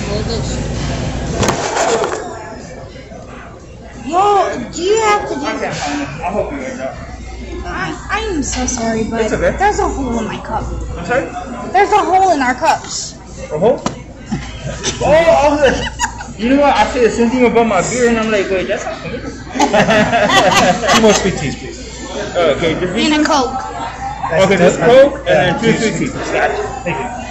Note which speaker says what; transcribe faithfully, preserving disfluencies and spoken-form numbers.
Speaker 1: hold this.
Speaker 2: Yo, do you have to do
Speaker 3: Okay, I'll help you right now.
Speaker 2: I, I am so sorry, but
Speaker 3: It's okay.
Speaker 2: there's a hole in my cup.
Speaker 3: I'm sorry?
Speaker 2: There's a hole in our cups.
Speaker 3: A hole? Oh, I was like, you know what? I said the same thing about my beer, and I'm like, wait, that's not familiar.
Speaker 4: Two more sweet teas, please.
Speaker 3: Okay, just
Speaker 2: And a Coke.
Speaker 3: okay, just Coke and then two sweet teas.
Speaker 4: Thank you.